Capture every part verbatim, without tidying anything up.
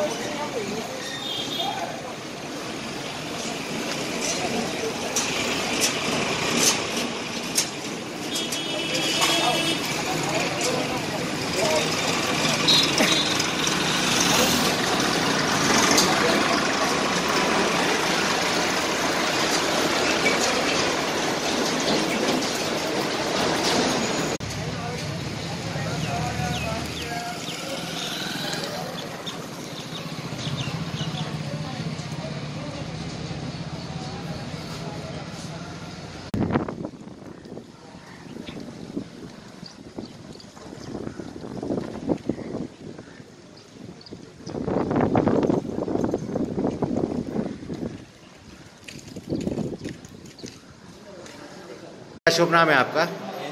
शुभ नाम है आपका?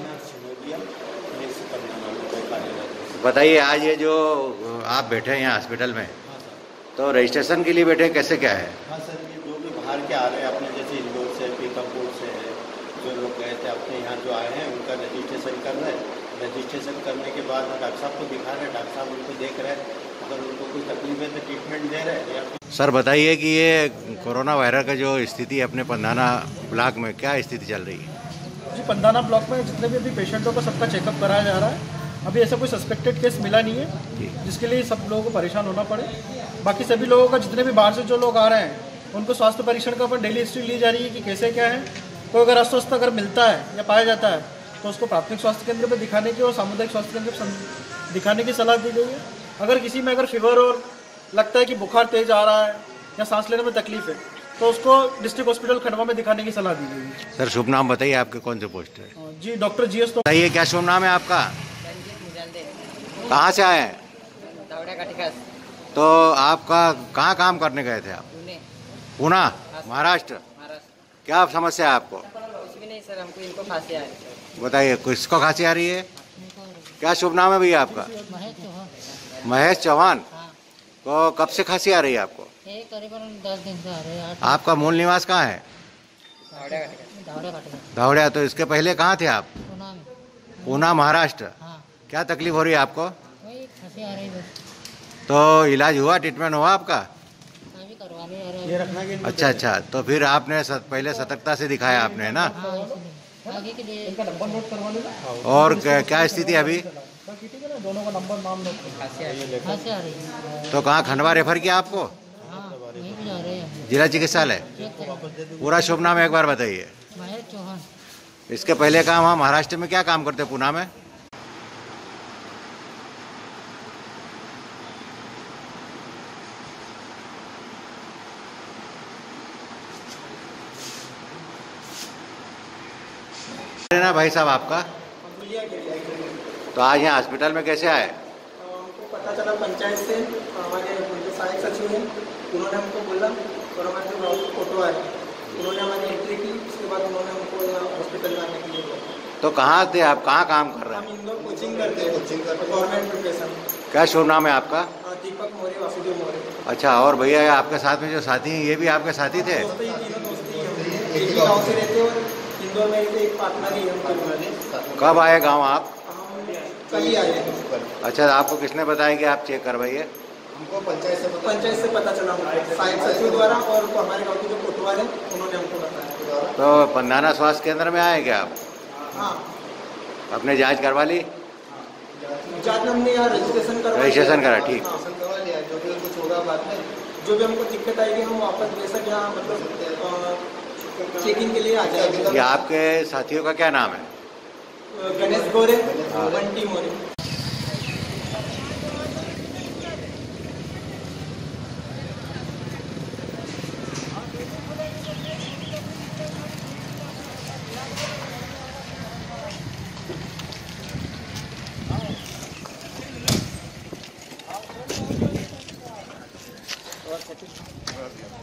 बताइए, आज ये जो आप बैठे हैं यहाँ हॉस्पिटल में, तो रजिस्ट्रेशन के लिए बैठे हैं, कैसे क्या है? हाँ सर, ये जो भी बाहर के आ रहे हैं अपने, जैसे इंदौर से, पीकमपुर से जो लोग गए थे अपने यहाँ जो आए हैं, उनका रजिस्ट्रेशन कर रहे हैं। रजिस्ट्रेशन करने के बाद डॉक्टर साहब को दिखा रहे हैं, डॉक्टर साहब उनको देख रहे हैं, अगर उनको कोई तकलीफ है तो ट्रीटमेंट दे रहे हैं। सर बताइए कि ये कोरोना वायरस का जो स्थिति है अपने पंधाना ब्लॉक में, क्या स्थिति चल रही है? जी, पंधाना ब्लॉक में जितने भी अभी पेशेंटों का सबका चेकअप कराया जा रहा है। अभी ऐसा कोई सस्पेक्टेड केस मिला नहीं है जिसके लिए सब लोगों को परेशान होना पड़े। बाकी सभी लोगों का, जितने भी बाहर से जो लोग आ रहे हैं, उनको स्वास्थ्य परीक्षण का अपन डेली हिस्ट्री ली जा रही है कि कैसे क्या है। कोई अगर अस्वस्थ अगर मिलता है या पाया जाता है तो उसको प्राथमिक स्वास्थ्य केंद्र पर दिखाने की और सामुदायिक स्वास्थ्य केंद्र पर दिखाने की सलाह दी गई है। अगर किसी में अगर फीवर और लगता है कि बुखार तेज आ रहा है या सांस लेने में तकलीफ है तो उसको डिस्ट्रिक्ट हॉस्पिटल खंडवा में दिखाने की सलाह दी गई है। सर शुभ नाम बताइए, आपके कौन से पोस्ट है? जी, डॉक्टर जी एस। तो बताइए, क्या शुभ नाम है आपका? कहाँ से आए हैं? तो आपका कहाँ काम करने गए थे आप? पूना, महाराष्ट्र। क्या समस्या है आपको? कुछ भी नहीं सर, हमको इनको खांसी आ रही है। बताइए, किसको खांसी आ रही है? क्या शुभ नाम है भैया आपका? महेश चौहान। तो कब से खांसी आ रही है आपको? करीबन दस दिन से आ रहे हैं। आपका मूल निवास कहाँ है? धावड़िया। तो इसके पहले कहाँ थे आप? पूना, महाराष्ट्र। हाँ। क्या तकलीफ हो रही है आपको? वही खांसी आ रही है। तो इलाज हुआ, ट्रीटमेंट हुआ आपका? अभी करवाने आ रहे हैं। अच्छा अच्छा, तो फिर आपने सत, पहले सतर्कता से दिखाया आपने, है ना? आगे के लिए और क्या, क्या स्थिति अभी? दोनों का नंबर नाम खांसी आ रही है। तो कहाँ, खंडवा रेफर किया आपको? हाँ, यहीं पे जा रहे हैं। जिला चिकित्सालय। पूरा शुभ नाम एक बार बताइए। महेश चौहान। इसके पहले काम हम महाराष्ट्र में क्या काम करते, पूना में? ना भाई साहब आपका? तो आज यहाँ हॉस्पिटल में कैसे आए? हमको पता चला पंचायत से, हमारे जो सहायक सचिव हैं उन्होंने हमको बोला और हमारे जो फोटो आए उन्होंने हमारी एंट्री की। उसके बाद उन्होंने हमको यहाँ हॉस्पिटल में आने के लिए बोला। तो कहाँ थे आप, कहाँ काम कर रहे हैं? हम इंदौर कोचिंग करते हैं, कोचिंग करते हैं गवर्नमेंट प्रिपरेशन। क्या शुभ नाम है आपका? दीपक मौर्य, वासुदेव मौर्य। अच्छा, और भैया आपके साथ में जो साथी हैं, ये भी आपके साथी थे? दोस्ती, तीनों दोस्ती हैं। एक ही गाँव से रहते और इंदौर में एक पार्टनर ही हम। कब आए गाँव आप? कल ही आए थे। अच्छा, आपको किसने बताया कि आप चेक करवाइए? हमको पंचायत से पंचायत से पता चला, सहायक सचिव द्वारा, और हमारे गाँव के जो कोटवाल हैं उन्होंने हमको बताया। तो पंधाना स्वास्थ्य केंद्र में आए क्या आप? हाँ। अपने जांच करवा ली? जांच हमने यहाँ रजिस्ट्रेशन करा। रजिस्ट्रेशन करा, ठीक। करवा लिया। जो भी कुछ होगा बाद में, जो भी हमको दिक्कत आएगी हम वापस बेशक यहाँ मतलब चेकिंग के लिए आ जाएंगे। ये आपके साथियों का क्या नाम है? गणेश गोरे, बंटी मोरे। और